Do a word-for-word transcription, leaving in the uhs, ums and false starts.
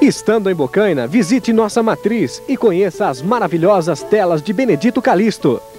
Estando em Bocaina, visite nossa matriz e conheça as maravilhosas telas de Benedito Calixto.